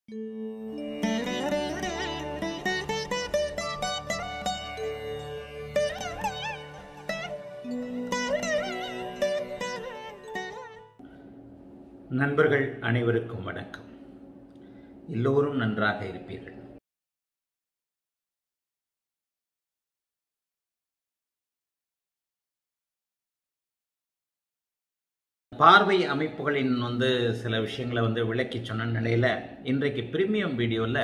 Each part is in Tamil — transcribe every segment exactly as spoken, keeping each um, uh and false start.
நண்பர்கள் அனைவருக்கும் வணக்கம். எல்லோரும் நன்றாக இருப்பீர்கள். பார்வை அமைப்புகளின் வந்து சில விஷயங்களை வந்து விளக்கி சொன்ன நிலையில் இன்றைக்கு பிரீமியம் வீடியோவில்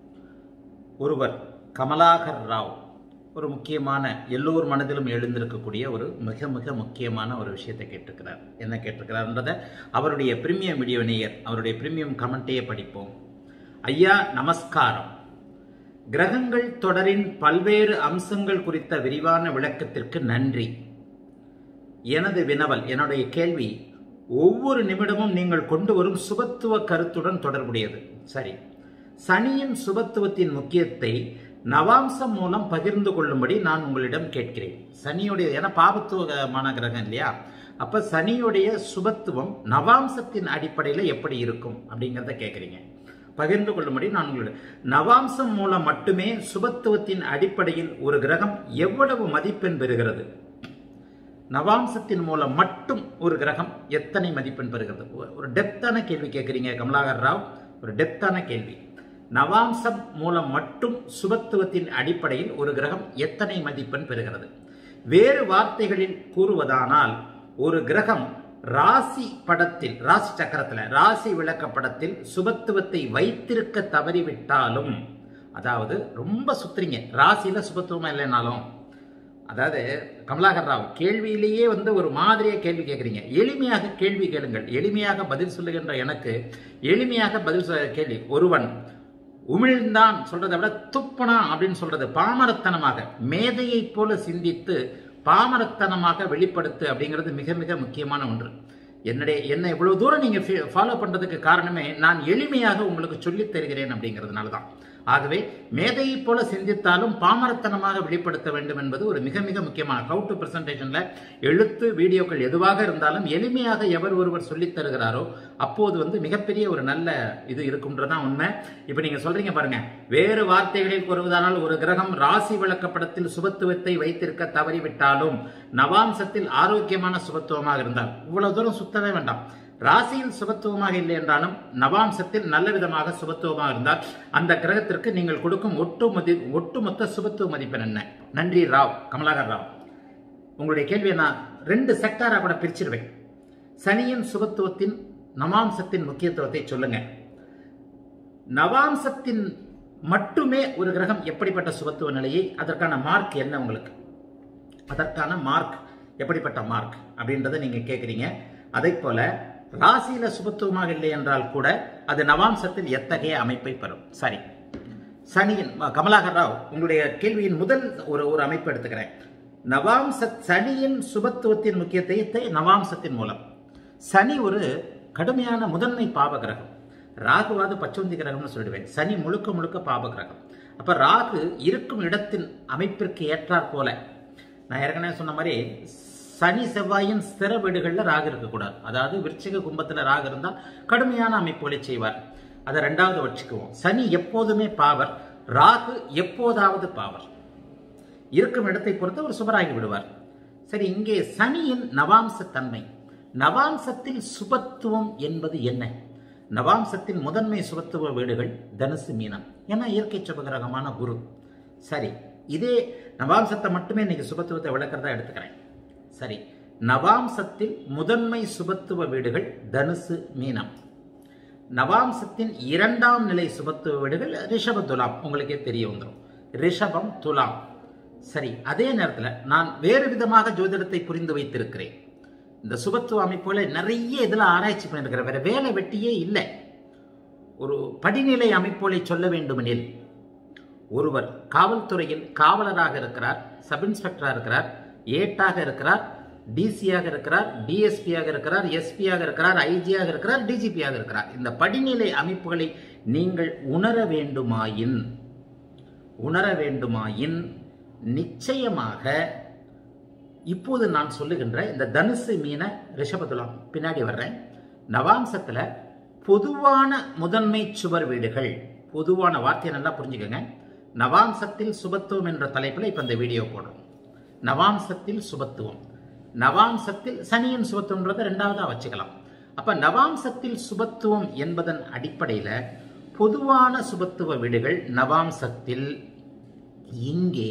ஒருவர் கமலாகர் ராவ் ஒரு முக்கியமான எல்லோர் மனதிலும் எழுந்திருக்கக்கூடிய ஒரு மிக மிக முக்கியமான ஒரு விஷயத்தை கேட்டிருக்கிறார். என்ன கேட்டிருக்கிறார்ன்றதை அவருடைய பிரீமியம் வீடியோ நேயர் அவருடைய பிரீமியம் கமெண்ட்டையே படிப்போம். ஐயா நமஸ்காரம். கிரகங்கள் தொடரின் பல்வேறு அம்சங்கள் குறித்த விரிவான விளக்கத்திற்கு நன்றி. எனது வினவல், என்னுடைய கேள்வி, ஒவ்வொரு நிமிடமும் நீங்கள் கொண்டு வரும் சுபத்துவ கருத்துடன் தொடர்புடையது. சரி, சனியின் சுபத்துவத்தின் முக்கியத்தை நவாம்சம் மூலம் பகிர்ந்து கொள்ளும்படி நான் உங்களிடம் கேட்கிறேன். சனியுடைய, ஏன்னா பாபத்துவமான கிரகம் இல்லையா, அப்ப சனியுடைய சுபத்துவம் நவாம்சத்தின் அடிப்படையில் எப்படி இருக்கும் அப்படிங்கிறத கேட்குறீங்க. பகிர்ந்து கொள்ளும்படி நான் உங்களிடம். நவாம்சம் மூலம் மட்டுமே சுபத்துவத்தின் அடிப்படையில் ஒரு கிரகம் எவ்வளவு மதிப்பெண் பெறுகிறது? நவாம்சத்தின் மூலம் மட்டும் ஒரு கிரகம் எத்தனை மதிப்பெண் பெறுகிறது? ஒரு டெப்தான கேள்வி கேட்குறீங்க கமலாகர் ராவ், ஒரு டெப்தான கேள்வி. நவாம்சம் மூலம் மட்டும் சுபத்துவத்தின் அடிப்படையில் ஒரு கிரகம் எத்தனை மதிப்பெண் பெறுகிறது? வேறு வார்த்தைகளில் கூறுவதானால், ஒரு கிரகம் ராசி படத்தில், ராசி சக்கரத்தில், ராசி விளக்கப்படத்தில் சுபத்துவத்தை வைத்திருக்க தவறிவிட்டாலும், அதாவது ரொம்ப சுத்துறீங்க, ராசியில சுபத்துவமா இல்லைனாலும், அதாவது கமலாகர் ராவ் கேள்வியிலேயே வந்து ஒரு மாதிரியா கேள்வி கேட்குறீங்க. எளிமையாக கேள்வி கேளுங்கள். எளிமையாக பதில் சொல்லுகின்ற எனக்கு எளிமையாக பதில் சொல்ல கேள்வி. ஒருவன் உமிழ்ந்தான் சொல்றதை விட துப்பனா அப்படின்னு சொல்றது பாமரத்தனமாக, மேதையை போல சிந்தித்து பாமரத்தனமாக வெளிப்படுத்து அப்படிங்கிறது மிக மிக முக்கியமான ஒன்று. என்னுடைய என்ன இவ்வளவு தூரம் நீங்க ஃபாலோ பண்றதுக்கு காரணமே நான் எளிமையாக உங்களுக்கு சொல்லித் தருகிறேன் அப்படிங்கிறதுனால தான். ஆகவே மேதையை போல சிந்தித்தாலும் பாமரத்தனமாக வெளிப்படுத்த வேண்டும் என்பது ஒரு மிக மிக முக்கியமான ஹவு டு பிரசன்டேஷன்ல எழுத்து வீடியோக்கள் எதுவாக இருந்தாலும் எளிமையாக எவர் ஒருவர் சொல்லித் தருகிறாரோ அப்போது வந்து மிகப்பெரிய ஒரு நல்ல இது இருக்கும்ன்றதான் உண்மை. இப்ப நீங்க சொல்றீங்க பாருங்க, வேறு வார்த்தைகளில் கூறுவதானால் ஒரு கிரகம் ராசி விளக்கப்படத்தில் சுபத்துவத்தை வைத்திருக்க தவறிவிட்டாலும் நவாம்சத்தில் ஆரோக்கியமான சுபத்துவமாக இருந்தால், இவ்வளவு தூரம் சுத்தவே வேண்டாம். ராசியில் சுபத்துவமாக இல்லை என்றாலும் நவாம்சத்தில் நல்ல விதமாக சுபத்துவமாக இருந்தால் அந்த கிரகத்திற்கு நீங்கள் கொடுக்கும் ஒட்டு மதி ஒட்டுமொத்த சுபத்துவ மதிப்பெண் என்ன? நன்றி ராவ், கமலாகர் ராவ். உங்களுடைய கேள்வியை நான் ரெண்டு செக்டாரா கூட பிரிச்சிருவேன். சனியின் சுபத்துவத்தின் நவாம்சத்தின் முக்கியத்துவத்தை சொல்லுங்க. நவாம்சத்தின் மட்டுமே ஒரு கிரகம் எப்படிப்பட்ட சுபத்துவ நிலையை, அதற்கான மார்க் என்ன உங்களுக்கு? அதற்கான மார்க் எப்படிப்பட்ட மார்க் அப்படின்றத நீங்க கேட்குறீங்க. அதே போல ராசியில சுபத்துவமாக இல்லை என்றால் கூட அது நவாம்சத்தில் எத்தகைய அமைப்பை பெறும்? சரி, சனியின் கமலாகர் ராவ் உங்களுடைய கேள்வியின் முதல் ஒரு ஒரு அமைப்பு எடுத்துக்கிறேன். நவாம்ச சனியின் சுபத்துவத்தின் முக்கியத்துவத்தை நவாம்சத்தின் மூலம். சனி ஒரு கடுமையான முதன்மை பாப கிரகம். ராகுவாது பச்சோந்தி கிரகம்னு சொல்லிடுவேன். சனி முழுக்க முழுக்க பாப கிரகம். அப்ப ராகு இருக்கும் இடத்தின் அமைப்பிற்கு ஏற்றாற் போல, நான் ஏற்கனவே சொன்ன மாதிரி சனி செவ்வாயின் ஸ்திர வீடுகளில் ராகு இருக்கக்கூடாது. அதாவது விருச்சிக கும்பத்தில் ராகு இருந்தால் கடுமையான அமைப்புகளை செய்வார். அதை ரெண்டாவது வச்சுக்குவோம். சனி எப்போதுமே பாவர், ராகு எப்போதாவது பாவர். இருக்கும் இடத்தை பொறுத்து ஒரு சுபராகி விடுவார். சரி, இங்கே சனியின் நவாம்ச தன்மை, நவாம்சத்தில் சுபத்துவம் என்பது என்ன? நவாம்சத்தின் முதன்மை சுபத்துவ வீடுகள் தனுசு மீனம், ஏன்னா இயற்கை சுபகிரகமான குரு. சரி, இதே நவாம்சத்தை மட்டுமே இன்னைக்கு சுபத்துவத்தை விளக்கிறதா எடுத்துக்கிறேன். சரி, நவாம்சத்தில் முதன்மை சுபத்துவ வீடுகள் தனுசு மீனம். நவாம்சத்தின் இரண்டாம் நிலை சுபத்துவ வீடுகள் ரிஷப துலாம், உங்களுக்கே தெரிய வந்துடும். ரிஷபம் துலாம். சரி, அதே நேரத்தில் நான் வேறு விதமாக ஜோதிடத்தை புரிந்து வைத்திருக்கிறேன். இந்த சுபத்துவ அமைப்புகளை நிறைய இதில் ஆராய்ச்சி பண்ணியிருக்கிறேன். வேற வேலை வெட்டியே இல்லை. ஒரு படிநிலை அமைப்புகளை சொல்ல வேண்டுமெனில், ஒருவர் காவல்துறையில் காவலராக இருக்கிறார், சப் இன்ஸ்பெக்டராக இருக்கிறார், ஏட்டாக இருக்கிறார், டிசியாக இருக்கிறார், டிஎஸ்பியாக இருக்கிறார், எஸ்பியாக இருக்கிறார், ஐஜியாக இருக்கிறார், டிஜிபியாக இருக்கிறார். இந்த படிநிலை அமைப்புகளை நீங்கள் உணர வேண்டுமாயின் உணர வேண்டுமாயின் நிச்சயமாக இப்போது நான் சொல்லுகின்ற இந்த தனுசு மீன ரிஷபதுலாம் பின்னாடி வர்றேன். நவாம்சத்துல பொதுவான முதன்மை சுவர் வீடுகள். பொதுவான வார்த்தையை நல்லா புரிஞ்சுக்கோங்க. நவாம்சத்தில் சுபத்துவம் என்ற தலைப்பில் இப்போ இந்த வீடியோ போடுறோம். நவாம்சத்தில் சுபத்துவம், நவாம்சத்தில் சனியின் சுபத்துவம்ன்றதை ரெண்டாவதா வச்சுக்கலாம். அப்ப நவாம்சத்தில் சுபத்துவம் என்பதன் அடிப்படையில் பொதுவான சுபத்துவ வீடுகள் நவாம்சத்தில் இங்கே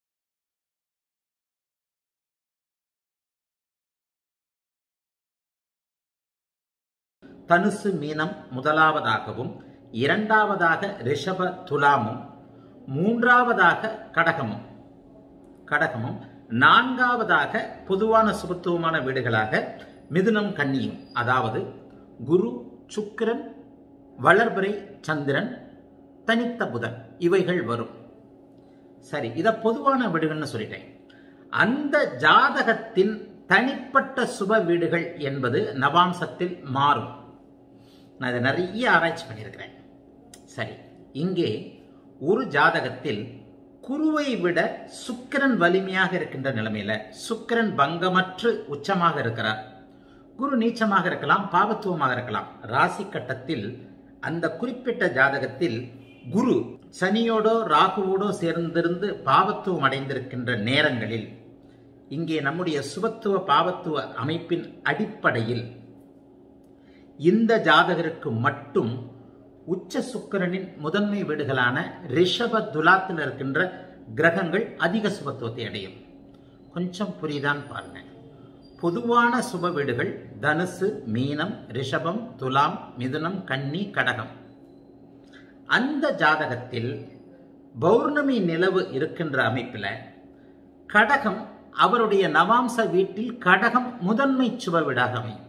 தனுசு மீனம் முதலாவதாகவும், இரண்டாவதாக ரிஷப துலாமும், மூன்றாவதாக கடகமும் கடகமும் நான்காவதாக பொதுவான சுபத்துவமான வீடுகளாக மிதுனம் கன்னியும், அதாவது குரு சுக்கிரன் வளர்பிறை சந்திரன் தனித்த புதன் இவைகள் வரும். சரி, இத பொதுவான வீடுகள்னு சொல்லிட்டேன். அந்த ஜாதகத்தின் தனிப்பட்ட சுப வீடுகள் என்பது நவாம்சத்தில் மாறும். நான் இதை நிறைய ஆராய்ச்சி பண்ணியிருக்கிறேன். சரி, இங்கே ஒரு ஜாதகத்தில் குருவை விட சுக்கிரன் வலிமையாக இருக்கின்ற நிலைமையில சுக்கிரன் பங்கமற்று உச்சமாக இருக்கிறார். குரு நீச்சமாக இருக்கலாம், பாவத்துவமாக இருக்கலாம். ராசி கட்டத்தில் அந்த குறிப்பிட்ட ஜாதகத்தில் குரு சனியோடோ ராகுவோடோ சேர்ந்திருந்து பாவத்துவம் அடைந்திருக்கின்ற நேரங்களில் இங்கே நம்முடைய சுபத்துவ பாவத்துவ அமைப்பின் அடிப்படையில் இந்த ஜாதகருக்கு மட்டும் உச்ச சுக்கிரனின் முதன்மை வீடுகளான ரிஷப துலாத்தில் இருக்கின்ற கிரகங்கள் அதிக சுபத்துவத்தை அடையும். கொஞ்சம் புரியுதான் பாருங்க. பொதுவான சுப வீடுகள் தனுசு, மீனம், ரிஷபம், துலாம், மிதுனம், கன்னி, கடகம். அந்த ஜாதகத்தில் பௌர்ணமி நிலவு இருக்கின்ற அமைப்பில் கடகம் அவருடைய நவாம்ச வீட்டில் கடகம் முதன்மை சுப வீடாக அமையும்.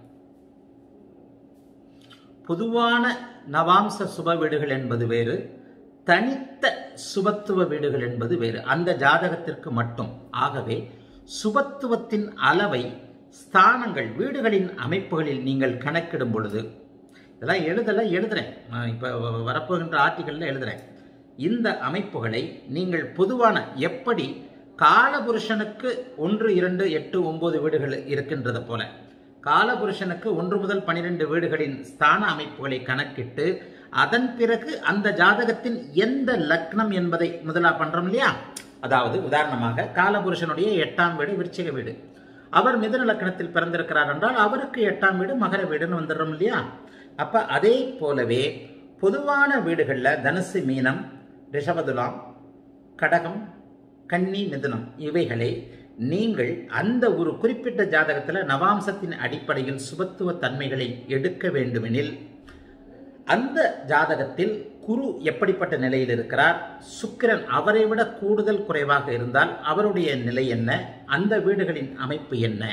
பொதுவான நவாம்ச சுப வீடுகள் என்பது வேறு, தனித்த சுபத்துவ வீடுகள் என்பது வேறு. அந்த ஜாதகத்திற்கு மட்டும். ஆகவே சுபத்துவத்தின் அளவை ஸ்தானங்கள் வீடுகளின் அமைப்புகளில் நீங்கள் கணக்கிடும் பொழுது, இதெல்லாம் எழுதல எழுதுறேன் இப்ப வரப்போகின்ற ஆர்டிகல்ல எழுதுறேன். இந்த அமைப்புகளை நீங்கள் பொதுவான எப்படி காலபுருஷனுக்கு ஒன்று இரண்டு எட்டு ஒன்பது வீடுகள் இருக்கின்றது போல காலபுருஷனுக்கு ஒன்று முதல் பனிரெண்டு வீடுகளின் ஸ்தான அமைப்புகளை கணக்கிட்டு அதன் பிறகு அந்த ஜாதகத்தின் எந்த லக்னம் என்பதை முதலா பண்றோம் இல்லையா. அதாவது உதாரணமாக காலபுருஷனுடைய எட்டாம் வீடு விருச்சிக வீடு, அவர் மிதுன லக்னத்தில் பிறந்திருக்கிறார் என்றால் அவருக்கு எட்டாம் வீடு மகர வீடுன்னு வந்துடுறோம் இல்லையா. அப்ப அதே போலவே பொதுவான வீடுகள்ல தனுசு, மீனம், ரிஷபதுலாம், கடகம், கன்னி, மிதுனம் இவைகளை நீங்கள் அந்த ஒரு குறிப்பிட்ட ஜாதகத்தில் நவாம்சத்தின் அடிப்படையில் சுபத்துவ தன்மைகளை எடுக்க வேண்டுமெனில் அந்த ஜாதகத்தில் குரு எப்படிப்பட்ட நிலையில் இருக்கிறார், சுக்கிரன் அவரை விட கூடுதல் குறைவாக இருந்தால் அவருடைய நிலை என்ன, அந்த வீடுகளின் அமைப்பு என்ன.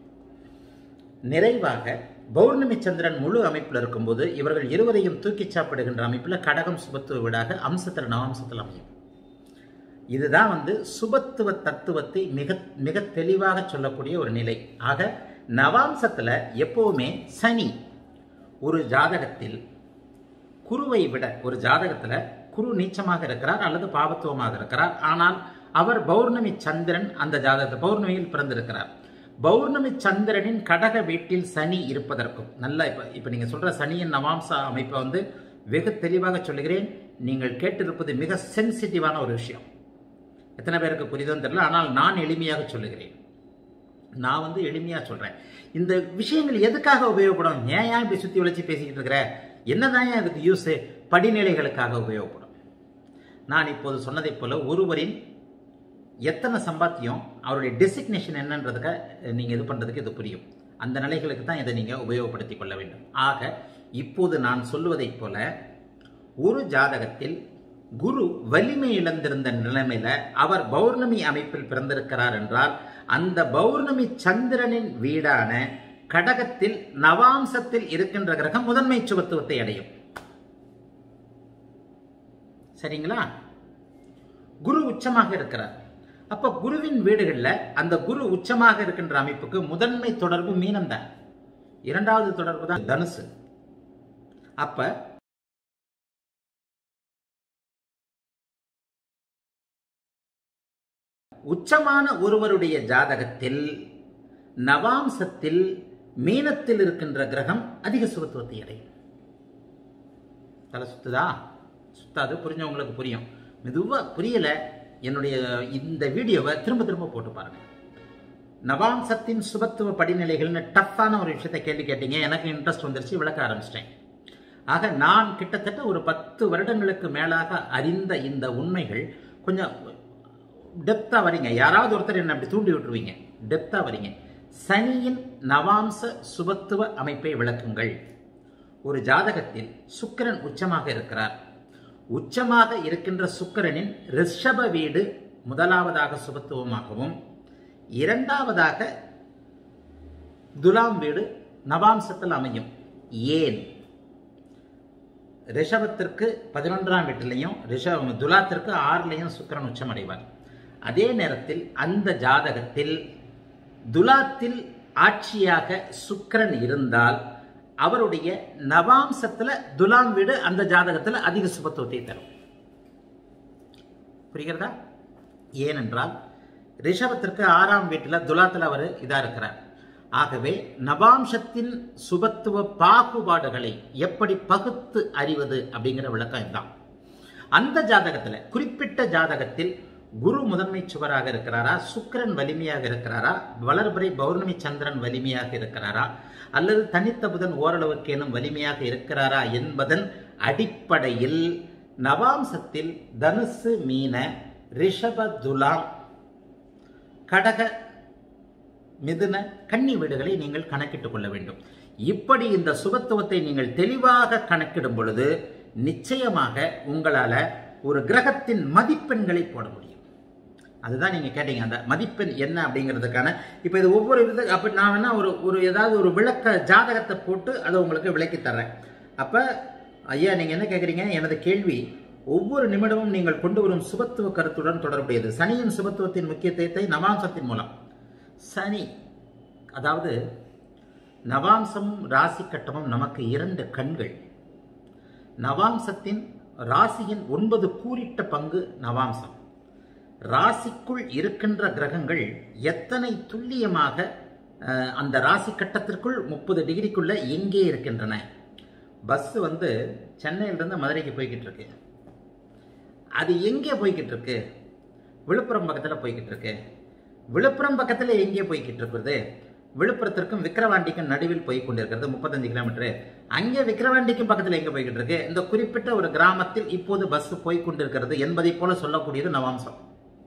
நிறைவாக பௌர்ணமி சந்திரன் முழு அமைப்பில் இருக்கும்போது இவர்கள் இருவரையும் தூக்கி சாப்பிடுகின்ற அமைப்பில் கடகம் சுபத்துவ வீடாக அம்சத்தில் நவாம்சத்தில் அமையும். இதுதான் வந்து சுபத்துவ தத்துவத்தை மிக மிக தெளிவாக சொல்லக்கூடிய ஒரு நிலை. ஆக நவாம்சத்துல எப்பவுமே சனி ஒரு ஜாதகத்தில் குருவை விட, ஒரு ஜாதகத்துல குரு நீச்சமாக இருக்கிறார் அல்லது பாவத்துவமாக இருக்கிறார், ஆனால் அவர் பௌர்ணமி சந்திரன் அந்த ஜாதகத்தை பௌர்ணமியில் பிறந்திருக்கிறார். பௌர்ணமி சந்திரனின் கடக வீட்டில் சனி இருப்பதற்கும் நல்ல இப்ப இப்ப நீங்க சொல்ற சனியின் நவாம்ச அமைப்பை வந்து வெகு தெளிவாக சொல்லுகிறேன். நீங்கள் கேட்டிருப்பது மிக சென்சிட்டிவான ஒரு விஷயம். எத்தனை பேருக்கு புரியுதுன்னு தெரியல, ஆனால் நான் எளிமையாக சொல்லுகிறேன். நான் வந்து எளிமையா சொல்றேன். இந்த விஷயங்கள் எதுக்காக உபயோகப்படும்? ஏன் ஏன் இப்படி சுத்தி வளைச்சு பேசிக்கிட்டு இருக்கிற, என்னதான் இதுக்கு யூஸ்? படிநிலைகளுக்காக உபயோகப்படும். நான் இப்போது சொன்னதை போல ஒருவரின் எத்தனை சம்பாத்தியம், அவருடைய டெசிக்னேஷன் என்னன்றதுக்கு நீங்க இது பண்றதுக்கு இது புரியும். அந்த நிலைகளுக்கு தான் இதை நீங்க உபயோகப்படுத்திக் கொள்ள வேண்டும். ஆக இப்போது நான் சொல்லுவதை போல ஒரு ஜாதகத்தில் குரு வலிமை இழந்திருந்த நிலைமையில அவர் பௌர்ணமி அமைப்பில் பிறந்திருக்கிறார் என்றால் அந்த பௌர்ணமி சந்திரனின் வீடான கடகத்தில் நவாம்சத்தில் இருக்கின்ற கிரகம் முதன்மை சுபத்துவத்தை அடையும். சரிங்களா? குரு உச்சமாக இருக்கிறார். அப்ப குருவின் வீடுகள்ல அந்த குரு உச்சமாக இருக்கின்ற அமைப்புக்கு முதன்மை தொடர்பு மீனம் தான், இரண்டாவது தொடர்பு தான் தனுசு. அப்ப உச்சமான ஒருவருடைய ஜாதகத்தில் நவாம்சத்தில் மீனத்தில் இருக்கின்ற கிரகம் அதிக சுபத்துவத்தை அடையும். தலை சுத்துதா? சுத்தாது. புரிஞ்சவங்களுக்கு புரியும். மெதுவாக புரியல என்னுடைய இந்த வீடியோவை திரும்ப திரும்ப போட்டு பாருங்க. நவாம்சத்தின் சுபத்துவ படிநிலைகள்னு டஃப்பான ஒரு விஷயத்தை கேள்வி கேட்டீங்க. எனக்கு இன்ட்ரெஸ்ட் வந்துருச்சு, விளக்க ஆரம்பிச்சிட்டேன். ஆக நான் கிட்டத்தட்ட ஒரு பத்து வருடங்களுக்கு மேலாக அறிந்த இந்த உண்மைகள் கொஞ்சம் டெப்தா வரீங்க. யாராவது ஒருத்தர் என்ன அப்படி தூண்டி விட்டுருவீங்க. டெப்தா வரீங்க. சனியின் நவாம்ச சுபத்துவ அமைப்பை விளக்குங்கள். ஒரு ஜாதகத்தில் சுக்கிரன் உச்சமாக இருக்கிறார். உச்சமாக இருக்கின்ற சுக்கிரனின் ரிஷப வீடு முதலாவதாக சுபத்துவமாகவும், இரண்டாவதாக துலாம் வீடு நவாம்சத்தில் அமையும். ஏன்? ரிஷபத்திற்கு பதினொன்றாம் வீட்டிலையும் ரிஷப துலாத்திற்கு ஆறுலையும் சுக்கிரன் உச்சம் அடைவார். அதே நேரத்தில் அந்த ஜாதகத்தில் துலாத்தில் ஆட்சியாக சுக்கிரன் இருந்தால் அவருடைய நவாம்சத்துல துலாம் வீடு அந்த ஜாதகத்தில் அதிக சுபத்துவத்தை தரும். புரிகிறதா? ஏனென்றால் ரிஷபத்திற்கு ஆறாம் வீட்டில் துலாத்தில் அவர் இதா இருக்கிறார். ஆகவே நவாம்சத்தின் சுபத்துவ பாகுபாடுகளை எப்படி பகுத்து அறிவது அப்படிங்கிற விளக்கம் இதுதான். அந்த ஜாதகத்தில், குறிப்பிட்ட ஜாதகத்தில் குரு முதன்மை சுவராக இருக்கிறாரா, சுக்கிரன் வலிமையாக இருக்கிறாரா, வளர்பிறை பௌர்ணமி சந்திரன் வலிமையாக இருக்கிறாரா, அல்லது தனித்த புதன் ஓரளவுக்கேனும் வலிமையாக இருக்கிறாரா என்பதன் அடிப்படையில் நவாம்சத்தில் தனுசு, மீன, ரிஷப, துலாம், கடக, மிதுன, கன்னி வீடுகளை நீங்கள் கணக்கிட்டுக் கொள்ள வேண்டும். இப்படி இந்த சுபத்துவத்தை நீங்கள் தெளிவாக கணக்கிடும் பொழுது நிச்சயமாக உங்களால ஒரு கிரகத்தின் மதிப்பெண்களை போட முடியும். அதுதான் நீங்க கேட்டீங்க, அந்த மதிப்பெண் என்ன அப்படிங்கிறதுக்கான. இப்ப இது ஒவ்வொரு வித அப்ப நான் வேணா ஒரு ஒரு ஏதாவது ஒரு விளக்க ஜாதகத்தை போட்டு அதை உங்களுக்கு விளக்கி தர்றேன். அப்ப ஐயா நீங்க என்ன கேட்குறீங்க? எனது கேள்வி ஒவ்வொரு நிமிடமும் நீங்கள் கொண்டு வரும் சுபத்துவ கருத்துடன் தொடர்புடையது. சனியின் சுபத்துவத்தின் முக்கியத்துவத்தை நவாம்சத்தின் மூலம். சனி, அதாவது நவாம்சமும் ராசி கட்டமும் நமக்கு இரண்டு கண்கள். நவாம்சத்தின் ராசியின் ஒன்பது கூறிட்ட பங்கு நவாம்சம். ராசிக்குள் இருக்கின்ற கிரகங்கள் எத்தனை துல்லியமாக அந்த ராசி கட்டத்திற்குள் முப்பது டிகிரிக்குள்ள எங்கே இருக்கின்றன. பஸ் வந்து சென்னையிலிருந்து மதுரைக்கு போய்கிட்டு இருக்கு. அது எங்கே போய்கிட்டு இருக்கு? விழுப்புரம் பக்கத்தில் போய்கிட்டு இருக்கு. விழுப்புரம் பக்கத்தில் எங்கே போய்கிட்டு இருக்கிறது? விழுப்புரத்திற்கும் விக்கிரவாண்டிக்கும் நடுவில் போய் கொண்டிருக்கிறது, முப்பத்தஞ்சு கிலோமீட்டர். அங்கே விக்கிரவாண்டிக்கும் பக்கத்தில் எங்கே போய்கிட்டு இருக்கு? இந்த குறிப்பிட்ட ஒரு கிராமத்தில் இப்போது பஸ் போய் கொண்டிருக்கிறது என்பதை போல சொல்லக்கூடியது நவாம்சம்.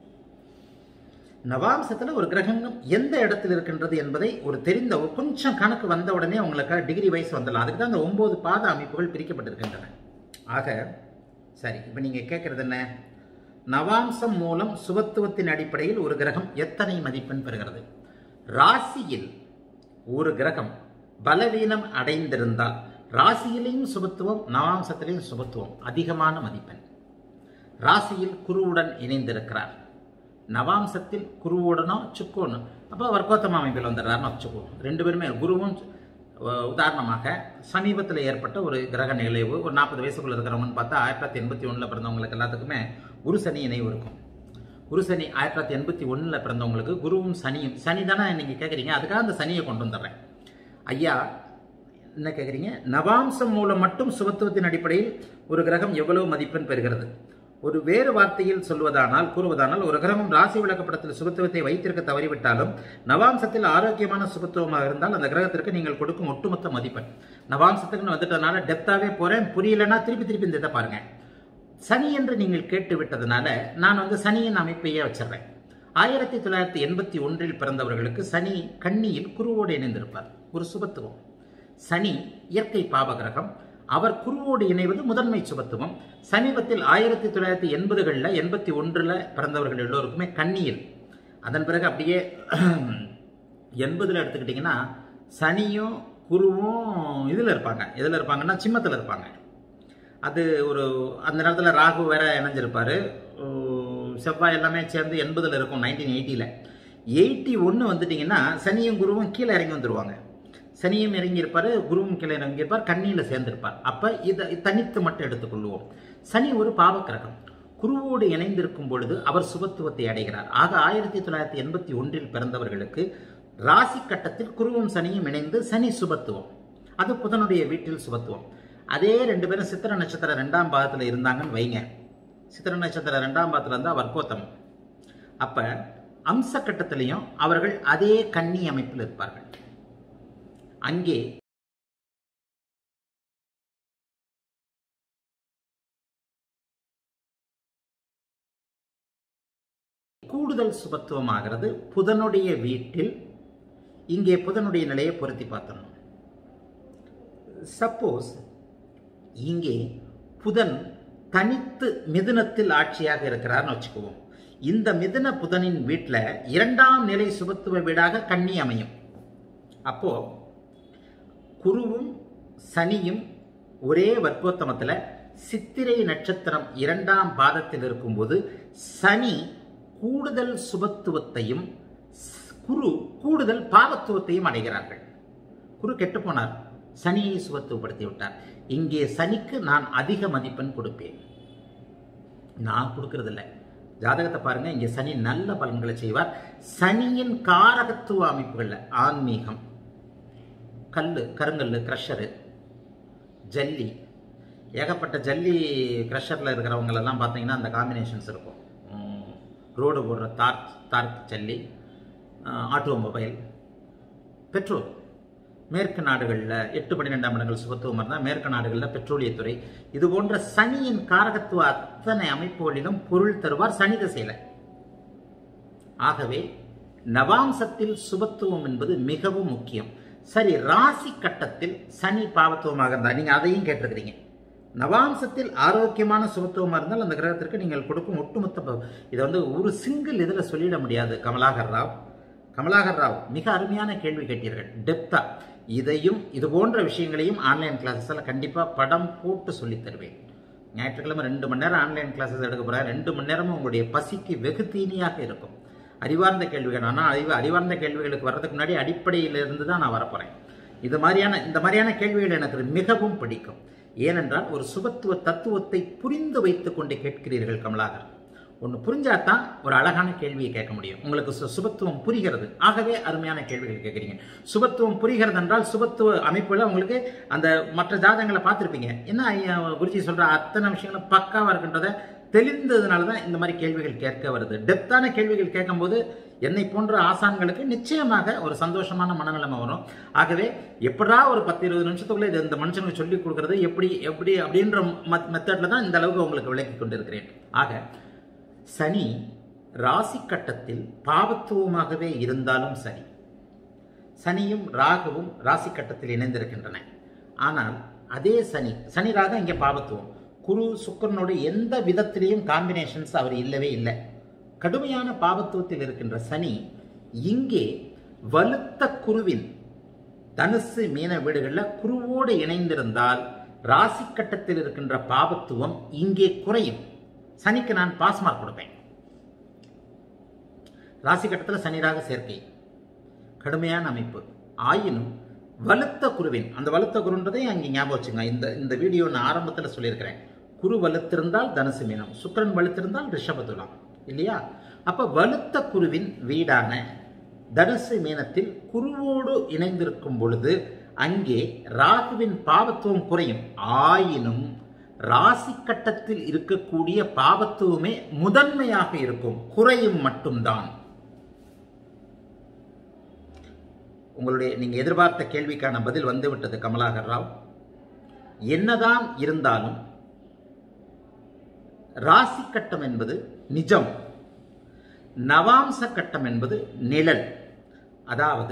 நவாம்சத்தில் ஒரு கிரகம் எந்த இடத்தில் இருக்கின்றது என்பதை ஒரு தெரிந்த ஒரு கொஞ்சம் கணக்கு வந்த உடனே உங்களுக்கு டிகிரி வைஸ் வந்துடலாம். அதுக்கு தான் அந்த ஒன்பது பாத அமைப்புகள் பிரிக்கப்பட்டிருக்கின்றன. ஆக சரி, இப்போ நீங்க கேட்கறது என்ன? நவாம்சம் மூலம் சுபத்துவத்தின் அடிப்படையில் ஒரு கிரகம் எத்தனை மதிப்பெண் பெறுகிறது? ராசியில் ஒரு கிரகம் பலவீனம் அடைந்திருந்தால் ராசியிலையும் சுபத்துவம், நவாம்சத்திலையும் சுபத்துவம், அதிகமான மதிப்பெண். ராசியில் குருவுடன் இணைந்திருக்கிறார், நவாம்சத்தில் குருவுடனோ சுக்கோனோ, அப்போ வர்க்கோத்தம அமைப்பில் வந்துடுறாருன்னு வச்சுக்குவோம். ரெண்டு பேருமே குருவும். உதாரணமாக சமீபத்தில் ஏற்பட்ட ஒரு கிரக நிகழ்வு, ஒரு நாற்பது வயசுக்குள்ள இருக்கிறவங்கன்னு பார்த்தா ஆயிரத்தி தொள்ளாயிரத்தி எண்பத்தி ஒன்றில் பிறந்தவங்களுக்கு எல்லாத்துக்குமே குரு சனி இணைவு இருக்கும். குரு சனி ஆயிரத்தி தொள்ளாயிரத்தி எண்பத்தி ஒன்றில் பிறந்தவங்களுக்கு குருவும் சனியும், சனி தானே நீங்கள் கேட்குறீங்க, அதுக்காக அந்த சனியை கொண்டு வந்துடுறேன். ஐயா என்ன கேட்குறீங்க? நவாம்சம் மூலம் மட்டும் சுபத்துவத்தின் அடிப்படையில் ஒரு கிரகம் எவ்வளவு மதிப்பெண் பெறுகிறது? ஒரு வேறு வார்த்தையில் சொல்வதானால் கூறுவதானால், ஒரு கிரகம் ராசி விளக்கப்படத்தில் சுபத்துவத்தை வைத்திருக்க தவறிவிட்டாலும் நவாம்சத்தில் ஆரோக்கியமான சுபத்துவமாக இருந்தால் அந்த கிரகத்திற்கு நீங்கள் கொடுக்கும் ஒட்டுமொத்த மதிப்பெண். நவாம்சத்துக்குன்னு வந்துட்டதுனால டெப்தாவே போறேன், புரியலன்னா திருப்பி திருப்பி இந்த இதை பாருங்க. சனி என்று நீங்கள் கேட்டு விட்டதுனால நான் வந்து சனியின் அமைப்பையே வச்சிடறேன். ஆயிரத்தி தொள்ளாயிரத்தி எண்பத்தி ஒன்றில் பிறந்தவர்களுக்கு சனி கன்னியில் குருவோடு இணைந்திருப்பார், ஒரு சுபத்துவம். சனி இயற்கை பாப கிரகம், அவர் குருவோடு இணைவது முதன்மை சுபத்துவம். சமீபத்தில் ஆயிரத்தி தொள்ளாயிரத்தி எண்பதுகளில் எண்பத்தி ஒன்றில் பிறந்தவர்கள் எல்லோருக்குமே கன்னியில். அதன் பிறகு அப்படியே எண்பதுல எடுத்துக்கிட்டிங்கன்னா சனியும் குருவும் இதில் இருப்பாங்க. எதில் இருப்பாங்கன்னா சிம்மத்தில் இருப்பாங்க. அது ஒரு அந்த நேரத்தில் ராகு வேற இணைஞ்சிருப்பாரு, செவ்வாய் எல்லாமே சேர்ந்து எண்பதில் இருக்கும். நைன்டீன் எயிட்டியில் எயிட்டி ஒன்று வந்துட்டிங்கன்னா சனியும் குருவும் கீழே இறங்கி வந்துடுவாங்க. சனியும் இறங்கி இருப்பார், குருவும் கீழே இறங்கி இருப்பார், கண்ணியில் சேர்ந்திருப்பார். அப்போ இதை தனித்து மட்டும் எடுத்துக்கொள்வோம். சனி ஒரு பாவக்கிரகம், குருவோடு இணைந்திருக்கும் பொழுது அவர் சுபத்துவத்தை அடைகிறார். ஆக ஆயிரத்தி தொள்ளாயிரத்தி எண்பத்தி ஒன்றில் பிறந்தவர்களுக்கு ராசி கட்டத்தில் குருவும் சனியும் இணைந்து சனி சுபத்துவம், அது புதனுடைய வீட்டில் சுபத்துவம். அதே ரெண்டு பேரும் சித்திர நட்சத்திரம் ரெண்டாம் பாதத்தில் இருந்தாங்கன்னு வைங்க. சித்திர நட்சத்திரம் ரெண்டாம் பாதத்தில் இருந்தால் வர்க்கோத்தம். அப்போ அம்ச கட்டத்திலையும் அவர்கள் அதே கன்னி அமைப்பில் இருப்பார்கள். அங்கே கூடுதல் சுபத்துவமாகிறது புதனுடைய வீட்டில். இங்கே புதனுடைய நிலையை பொருத்தி பார்த்தணும். சப்போஸ் இங்கே புதன் தனித்து மிதுனத்தில் ஆட்சியாக இருக்கிறார்னு வச்சுக்குவோம். இந்த மிதுன புதனின் வீட்டில் இரண்டாம் நிலை சுபத்துவ வீடாக கன்னி அமையும். அப்போ குருவும் சனியும் ஒரே வர்க்கோத்தமத்தில் சித்திரை நட்சத்திரம் இரண்டாம் பாதத்தில் இருக்கும்போது சனி கூடுதல் சுபத்துவத்தையும் குரு கூடுதல் பாவத்துவத்தையும் அடைகிறார்கள். குரு கெட்டு போனார், சனியை சுபத்துவப்படுத்தி விட்டார். இங்கே சனிக்கு நான் அதிக மதிப்பெண் கொடுப்பேன். நான் கொடுக்கறதில்ல. ஜாதகத்தை பாருங்க. இங்கே சனி நல்ல பலன்களை செய்வார். சனியின் காரகத்துவ அமைப்புகளில் ஆன்மீகம், கல்லு, கருங்கல், கிரஷரு, ஜல்லி, ஏகப்பட்ட ஜல்லி கிரஷரில் இருக்கிறவங்களெல்லாம் பார்த்தீங்கன்னா அந்த காம்பினேஷன்ஸ் இருக்கும். ரோடு போடுற தார் தார் ஜல்லி, ஆட்டோமொபைல், பெட்ரோல். மேற்கு நாடுகளில் எட்டு பன்னிரெண்டாம் இடங்கள் சுபத்துவம் இருந்தால் மேற்கு நாடுகளில் பெட்ரோலியத்துறை, இது போன்ற சனியின் காரகத்துவ அத்தனை அமைப்புகளிலும் பொருள் தருவார் சனி திசையில். ஆகவே நவாம்சத்தில் சுபத்துவம் என்பது மிகவும் முக்கியம். சரி, ராசி கட்டத்தில் சனி பாவத்துவமாக இருந்தால் நீங்கள் அதையும் கேட்டிருக்கிறீங்க. நவாம்சத்தில் ஆரோக்கியமான சுபத்துவமாக இருந்தால் அந்த கிரகத்திற்கு நீங்கள் கொடுக்கும் ஒட்டுமொத்த இதை வந்து ஒரு சிங்கிள் இதில் சொல்லிட முடியாது. கமலாகர் ராவ் கமலாகர் ராவ் மிக அருமையான கேள்வி கேட்டீர்கள், டெப்தா. இதையும் இது போன்ற விஷயங்களையும் ஆன்லைன் கிளாஸஸில் கண்டிப்பாக படம் போட்டு சொல்லித் தருவேன். ஞாயிற்றுக்கிழமை ரெண்டு மணி நேரம் ஆன்லைன் கிளாஸஸ் எடுக்க போகிறேன். ரெண்டு மணி நேரமும் உங்களுடைய பசிக்கு வெகு தீனியாக இருக்கும். அறிவார்ந்த கேள்விகள். ஆனால் அறிவு அறிவார்ந்த கேள்விகளுக்கு வர்றதுக்கு முன்னாடி அடிப்படையிலிருந்து தான் நான் வரப்போகிறேன். இது மாதிரியான இந்த மாதிரியான கேள்விகள் எனக்கு மிகவும் பிடிக்கும். ஏனென்றால் ஒரு சுபத்துவ தத்துவத்தை புரிந்து வைத்துக் கொண்டு கேட்கிறீர்கள் கமலாகர். ஒன்று புரிஞ்சாதான் ஒரு அழகான கேள்வியை கேட்க முடியும். உங்களுக்கு சுபத்துவம் புரிகிறது, ஆகவே அருமையான கேள்விகள் கேட்குறீங்க. சுபத்துவம் புரிகிறது என்றால் சுபத்துவ அமைப்புல உங்களுக்கு அந்த மற்ற ஜாதகங்களை பார்த்துருப்பீங்க. என்ன குருஜி சொல்ற அத்தனை விஷயங்களும் பக்காவா இருக்கின்றத தெளிந்ததுனால தான் இந்த மாதிரி கேள்விகள் கேட்க வருது. டெப்தான கேள்விகள் கேட்கும்போது என்னை போன்ற ஆசான்களுக்கு நிச்சயமாக ஒரு சந்தோஷமான மனநிலைமை வரும். ஆகவே எப்படா ஒரு பத்து இருபது நிமிஷத்துக்குள்ள இது இந்த மனுஷனுக்கு சொல்லிக் கொடுக்கறது எப்படி எப்படி அப்படின்ற மெத்தட்ல தான் இந்த அளவுக்கு உங்களுக்கு விளக்கி கொண்டிருக்கிறேன். ஆக சனி ராசி கட்டத்தில் பாவத்துவமாகவே இருந்தாலும் சரி, சனியும் ராகுவும் ராசி கட்டத்தில் இணைந்திருக்கின்றன. ஆனால் அதே சனி சனி ராக இங்கே பாவத்துவம். குரு சுக்கிரனோடு எந்த விதத்திலேயும் காம்பினேஷன்ஸ் அவர் இல்லவே இல்லை. கடுமையான பாவத்துவத்தில் இருக்கின்ற சனி இங்கே வலுத்த குருவின் தனுசு மீன வீடுகளில் குருவோடு இணைந்திருந்தால் ராசி கட்டத்தில் இருக்கின்ற பாவத்துவம் இங்கே குறையும். சனிக்கு நான் பாஸ் மார்க் கொடுப்பேன். ராசி கட்டத்தில் சனிராக சேர்க்கை கடுமையான அமைப்பு. ஆயினும் வலுத்த குருவின் அந்த வலுத்த குருன்றதை அங்கே ஞாபகம் வச்சுங்க. இந்த இந்த வீடியோ நான் ஆரம்பத்தில் சொல்லியிருக்கிறேன். குரு வலுத்திருந்தால் தனுசு மீனம், சுக்கிரன் வலுத்திருந்தால் ரிஷபதுலாம் இல்லையா? அப்ப வலுத்த குருவின் வீடான தனுசு மீனத்தில் குருவோடு இணைந்திருக்கும் பொழுது அங்கே ராகுவின் பாவத்துவம் குறையும். ஆயினும் ராசி கட்டத்தில் இருக்கக்கூடிய பாவத்துவமே முதன்மையாக இருக்கும், குறையும் மட்டும்தான். உங்களுடைய நீங்க எதிர்பார்த்த கேள்விக்கான பதில் வந்துவிட்டது கமலாகர் ராவ். என்னதான் இருந்தாலும் ராசி கட்டம் என்பது நிஜம், நவாம்ச கட்டம் என்பது நிழல். அதாவது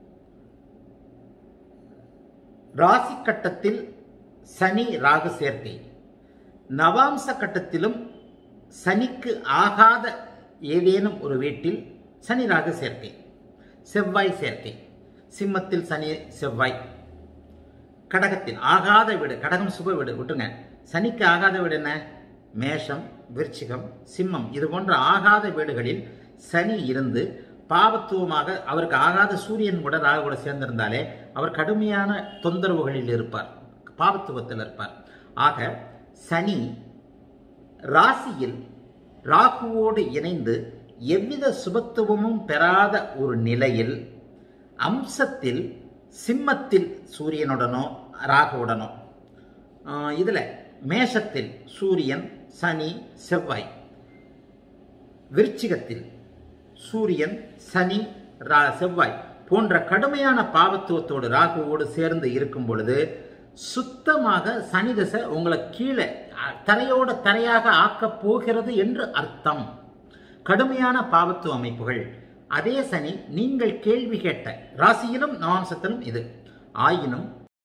ராசி கட்டத்தில் சனி ராகு சேர்க்கை, நவாம்ச கட்டத்திலும் சனிக்கு ஆகாத ஏதேனும் ஒரு வீட்டில் சனி ராகு சேர்க்கை, செவ்வாய் சேர்க்கை. சிம்மத்தில் சனி செவ்வாய், கடகத்தில் ஆகாத வீடு, கடகம் சுப வீடு விட்டுங்க. சனிக்கு ஆகாத வீடு என்ன? மேஷம், விருச்சிகம், சிம்மம். இது போன்ற ஆகாத வீடுகளில் சனி இருந்து பாவத்துவமாக அவருக்கு ஆகாத சூரியன் கூட ராகு கூட சேர்ந்திருந்தாலே அவர் கடுமையான தொந்தரவுகளில் இருப்பார், பாவத்துவத்தில் இருப்பார். ஆக சனி ராசியில் ராகுவோடு இணைந்து எவ்வித சுபத்துவமும் பெறாத ஒரு நிலையில் அம்சத்தில் சிம்மத்தில் சூரியனுடனோ ராகுவுடனோ இதில் மேஷத்தில் சூரியன், சனி, செவ்வாய். விருச்சிகத்தில் சூரியன், சனி, செவ்வாய் போன்ற கடுமையான பாவத்துவத்தோடு ராகுவோடு சேர்ந்து இருக்கும் பொழுது சுத்தமாக சனி தசை உங்களை கீழே தரையோட தரையாக ஆக்கப் போகிறது என்று அர்த்தம். கடுமையான பாவத்துவ அமைப்புகள். அதே சனி நீங்கள் கேள்வி கேட்ட ராசியிலும் நவாம்சத்திலும் இது. ஆயினும்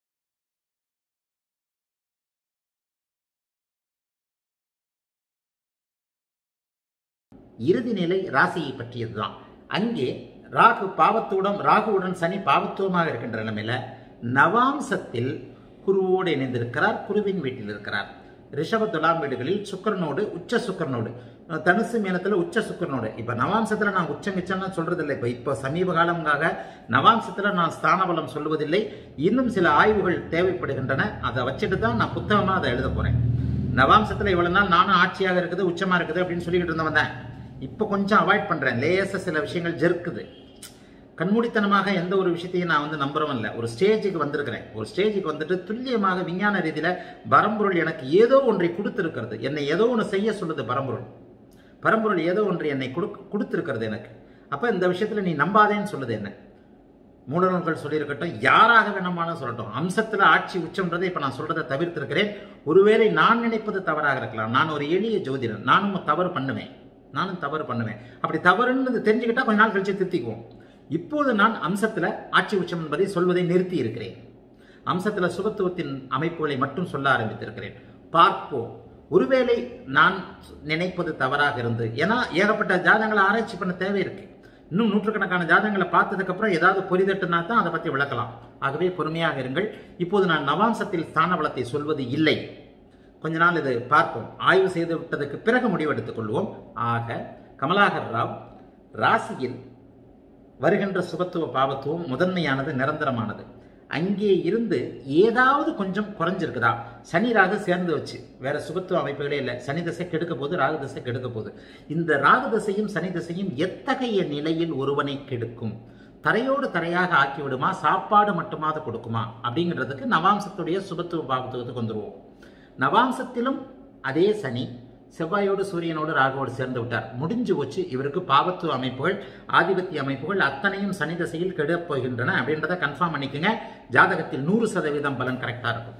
இறுதி நிலை ராசியை பற்றியதுதான். அங்கே ராகு பாவத்துடன் ராகுவுடன் சனி பாவத்துவமாக இருக்கின்ற நிலைமையில நவாம்சத்தில் குருவோடு இணைந்திருக்கிறார், குருவின் வீட்டில் இருக்கிறார். ரிஷப துலாம் வீடுகளில் சுக்கரனோடு, உச்ச சுக்கரனோடு, தனுசு மேலத்தில் உச்ச சுக்கரனோடு. இப்ப நவாம்சத்துல நான் உச்சம் மிச்சம்னா சொல்றதில்லை. இப்ப இப்போ சமீப காலமாக நவாம்சத்துல நான் ஸ்தானபலம் சொல்வதில்லை. இன்னும் சில ஆய்வுகள் தேவைப்படுகின்றன. அதை வச்சுட்டு தான் நான் புத்தகமா அதை எழுத போறேன். நவாம்சத்துல இவ்வளவு நாள் நானும் ஆட்சியாக இருக்குது, உச்சமா இருக்குது அப்படின்னு சொல்லிக்கிட்டு இருந்தவன் தான். இப்போ கொஞ்சம் அவாய்ட் பண்றேன். லேச சில விஷயங்கள் ஜெர்க்குது. கண்மூடித்தனமாக எந்த ஒரு விஷயத்தையும் நான் வந்து நம்புறவன் இல்லை. ஒரு ஸ்டேஜுக்கு வந்திருக்கிறேன். ஒரு ஸ்டேஜுக்கு வந்துட்டு துல்லியமாக விஞ்ஞான ரீதியில பரம்பொருள் எனக்கு ஏதோ ஒன்றை கொடுத்திருக்கிறது. என்னை ஏதோ ஒன்று செய்ய சொல்லுது பரம்பொருள். பரம்பொருள் ஏதோ ஒன்று என்னை கொடுத்திருக்கிறது எனக்கு. அப்ப இந்த விஷயத்துல நீ நம்பாதேன்னு சொல்லுது என்ன. மூலநூல்கள் சொல்லியிருக்கட்டும், யாராக வேணுமானு சொல்லட்டும், அம்சத்துல ஆட்சி உச்சம்ன்றதை இப்ப நான் சொல்றதை தவிர்த்திருக்கிறேன். ஒருவேளை நான் நினைப்பது தவறாக இருக்கலாம். நான் ஒரு எளிய ஜோதிடன். நானும் தவறு பண்ணுவேன். நானும் தவறு பண்ணுவேன். அப்படி தவறுன்னு தெரிஞ்சுக்கிட்டா கொஞ்ச நாள் கழிச்சு திருத்திக்குவோம். இப்போது நான் அம்சத்துல ஆட்சி உச்சம் என்பதை சொல்வதை நிறுத்தி இருக்கிறேன். அம்சத்துல சுபத்துவத்தின் அமைப்புகளை மட்டும் சொல்ல ஆரம்பித்திருக்கிறேன். பார்ப்போம். ஒருவேளை நான் நினைப்பது தவறாக இருந்து, ஏன்னா ஏகப்பட்ட ஜாதகங்களை ஆராய்ச்சி பண்ண தேவை இருக்கு. இன்னும் நூற்றுக்கணக்கான ஜாதகங்களை பார்த்ததுக்கு அப்புறம் ஏதாவது பொறிதட்டுனா தான் அதை பத்தி விளக்கலாம். ஆகவே பொறுமையாக இருங்கள். இப்போது நான் நவாம்சத்தில் ஸ்தான பலத்தை சொல்வது இல்லை. கொஞ்ச நாள் இது பார்ப்போம். ஆய்வு செய்து விட்டதுக்கு பிறகு முடிவெடுத்துக் கொள்வோம். ஆக கமலாகர் ராவ் ராசியில் வருகின்ற சுபத்துவ பாவத்துவம் முதன்மையானது, நிரந்தரமானது. அங்கே இருந்து ஏதாவது கொஞ்சம் குறைஞ்சிருக்குதா? சனி ராகு சேர்ந்து வச்சு வேற சுபத்துவ அமைப்புகளே இல்லை. சனி தசை கெடுக்க போது, ராகு தசை கெடுக்க போது. இந்த ராகு தசையும் சனி தசையும் எத்தகைய நிலையில் ஒருவனை கெடுக்கும்? தரையோடு தரையாக ஆக்கி விடுமா? சாப்பாடு மட்டுமாவது கொடுக்குமா? அப்படிங்கிறதுக்கு நவாம்சத்துடைய சுபத்துவ பாவத்துவத்துக்கு வந்துருவோம். நவாம்சத்திலும் அதே சனி செவ்வாயோடு சூரியனோடு ராகுவோடு சேர்ந்து விட்டார். முடிஞ்சு போச்சு. இவருக்கு பாவத்துவ அமைப்புகள், ஆதிபத்திய அமைப்புகள் அத்தனையும் சனி தசையில் கெடப் போகின்றன அப்படின்றத கன்ஃபார்ம் பண்ணிக்கோங்க. ஜாதகத்தில் நூறு சதவீதம் பலன் கரெக்டா இருக்கும்.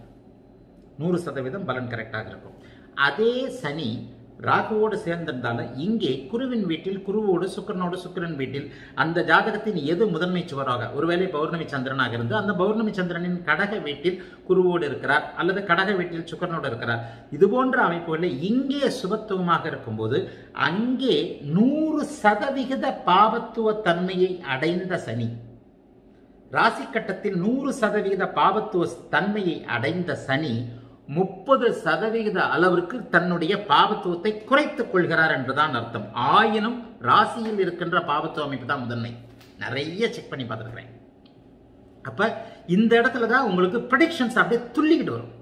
நூறு சதவீதம் பலன் கரெக்டாக இருக்கும். அதே சனி ராகுவோடு சேர்ந்திருந்தாலும் இங்கே குருவின் வீட்டில் குருவோடு, சுக்கரனோடு சுக்கிரன் வீட்டில் அந்த ஜாதகத்தின் எது முதன்மை சுவராக, ஒருவேளை பௌர்ணமி சந்திரனாக இருந்து அந்த பௌர்ணமி சந்திரனின் கடக வீட்டில் குருவோடு இருக்கிறார், அல்லது கடக வீட்டில் சுக்கரனோடு இருக்கிறார். இது போன்ற அமைப்புகளில் இங்கே சுபத்துவமாக இருக்கும்போது அங்கே நூறு சதவிகித பாவத்துவ தன்மையை அடைந்த சனி, ராசி கட்டத்தில் நூறு சதவிகித பாவத்துவ தன்மையை அடைந்த சனி முப்பது சதவிகித அளவிற்கு தன்னுடைய பாவத்துவத்தை குறைத்துக் கொள்கிறார் என்றுதான் அர்த்தம். ஆயினும் ராசியில் இருக்கின்ற பாவத்துவ அமைப்பு தான் முதன்மை. நிறைய செக் பண்ணி பார்த்துருக்கிறேன். அப்ப இந்த இடத்துல தான் உங்களுக்கு ப்ரெடிக்ஷன்ஸ் அப்படியே துள்ளிக்கிட்டு வரும்.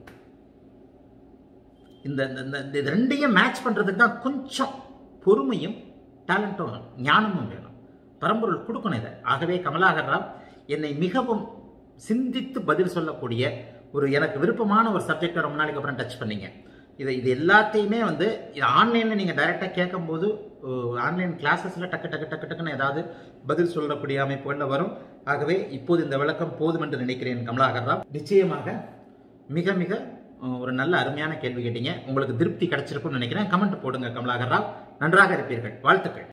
இந்த ரெண்டையும் மேட்ச் பண்றதுக்கு தான் கொஞ்சம் பொறுமையும் டேலண்ட்டும் ஞானமும் வேணும். பரம்பொருள் கொடுக்கணும் இதை. ஆகவே கமலாகர் ராவ் என்னை மிகவும் சிந்தித்து பதில் சொல்லக்கூடிய ஒரு எனக்கு விருப்பமான ஒரு சப்ஜெக்டை ரொம்ப நாளைக்கு அப்புறம் டச் பண்ணீங்க. இதை இது எல்லாத்தையுமே வந்து ஆன்லைனில் நீங்கள் டைரெக்டாக கேட்கும்போது ஆன்லைன் கிளாஸஸில் டக்கு டக்கு டக்கு டக்குன்னு ஏதாவது பதில் சொல்லக்கூடிய அமைப்புகளில் வரும். ஆகவே இப்போது இந்த விளக்கம் போதும் என்று நினைக்கிறேன். கமலாகர் ராவ் நிச்சயமாக மிக மிக ஒரு நல்ல அருமையான கேள்வி கேட்டீங்க. உங்களுக்கு திருப்தி கிடைச்சிருக்கும்னு நினைக்கிறேன். கமெண்ட் போடுங்க கமலாகர் ராவ். நன்றாக இருப்பீர்கள். வாழ்த்துக்கள்.